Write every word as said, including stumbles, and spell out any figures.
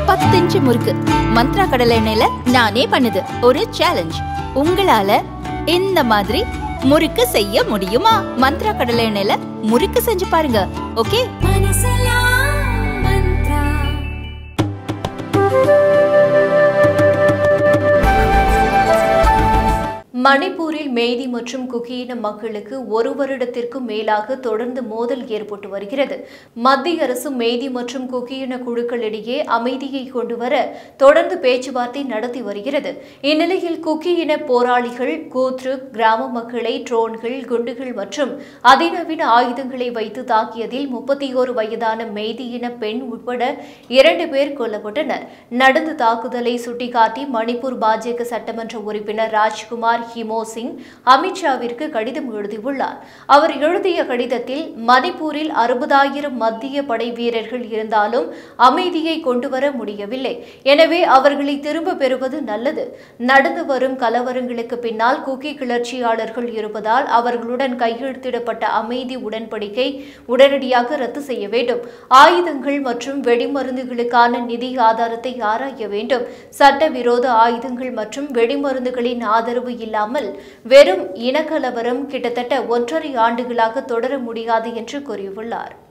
பத்து இன்ச்சு முறுக்கு மந்த்ரா கடலை எண்ணெயில நானே பண்ணுது ஒரு சேலஞ்ச். உங்களால இந்த மாதிரி முறுக்கு செய்ய முடியுமா? மந்த்ரா கடலை எண்ணெயில முறுக்கு செஞ்சு பாருங்க. ஓகே. மணிப்பூரில் மெய்தி மற்றும் குகியின மக்களுக்கு ஒரு வருடத்திற்கும் மேலாக தொடர்ந்து மோதல் ஏற்பட்டு வருகிறது. மத்திய அரசு மெய்தி மற்றும் குகியின குழுக்களிடையே அமைதியை கொண்டுவர தொடர்ந்து பேச்சுவார்த்தை நடத்தி வருகிறது. இந்நிலையில் குகியின போராளிகள் கூத்ரு கிராம மக்களை ட்ரோன்கள், குண்டுகள் மற்றும் அதிநவீன ஆயுதங்களை வைத்து தாக்கியதில் முப்பத்தி ஓரு வயதான மெய்தியின பெண் உட்பட இரண்டு பேர் கொல்லப்பட்டனர். நடந்த தாக்குதலை சுட்டிக்காட்டி மணிப்பூர் பாஜக சட்டமன்ற உறுப்பினர் ராஜ்குமார் ஹிமோ சிங் அமித்ஷாவிற்கு கடிதம் எழுதியுள்ளார். அவர் எழுதிய கடிதத்தில் மணிப்பூரில் அறுபதாயிரம் மத்திய படை வீரர்கள் இருந்தாலும் அமைதியை கொண்டுவர முடியவில்லை. எனவே அவர்களை திரும்ப பெறுவது நல்லது. நடந்து வரும் கலவரங்களுக்கு பின்னால் குக்கி கிளர்ச்சியாளர்கள் இருப்பதால் அவர்களுடன் கையெழுத்திடப்பட்ட அமைதி உடன்படிக்கை உடனடியாக ரத்து செய்ய வேண்டும். ஆயுதங்கள் மற்றும் வெடிமருந்துகளுக்கான நிதி ஆதாரத்தை ஆராய வேண்டும். சட்டவிரோத ஆயுதங்கள் மற்றும் வெடிமருந்துகளின் ஆதரவு இல்லாமல் வெறும் இனக்கலவரம் கிட்டத்தட்ட ஒன்றரை ஆண்டுகளாக தொடர முடியாது என்று கூறியுள்ளார்.